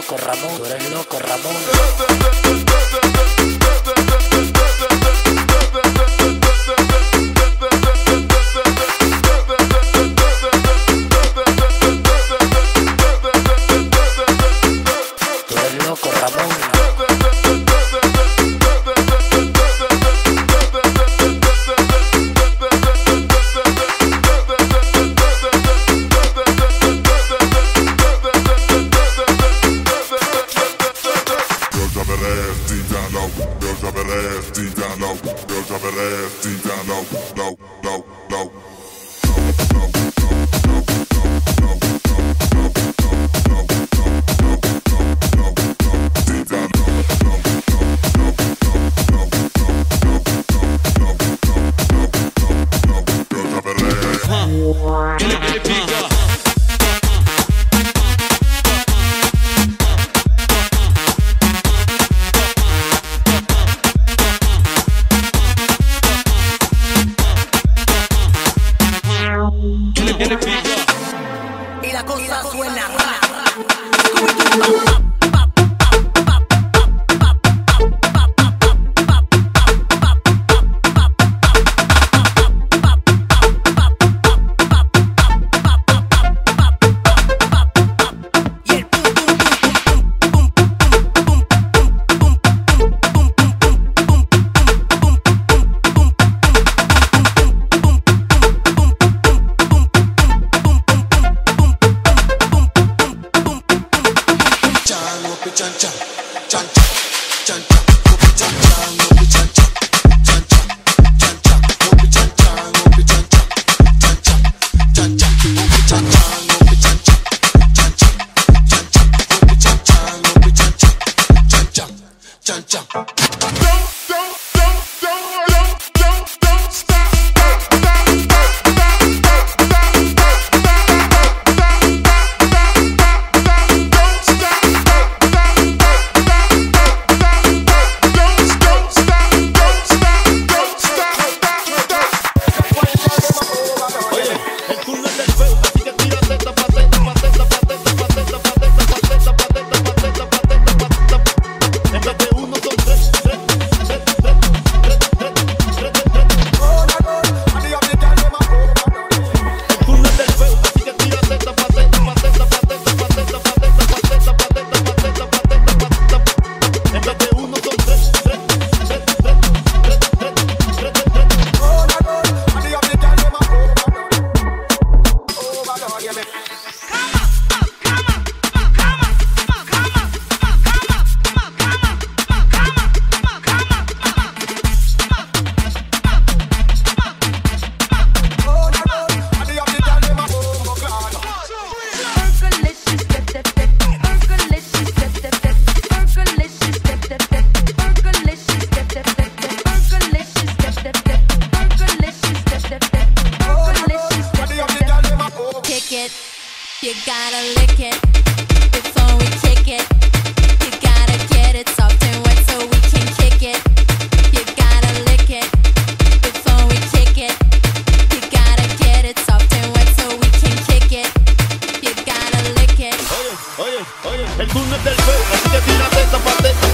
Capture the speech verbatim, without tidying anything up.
loco Ramón, tú eres loco Ramón. Tú eres loco Ramón. Y la cosa suena. You gotta lick it before we kick it. You gotta get it soft and wet so we can kick it. You gotta lick it before we kick it. You gotta get it soft and wet so we can kick it. You gotta lick it. Oye, oye, oye, el turno es del feo, así que tírate esa pateta.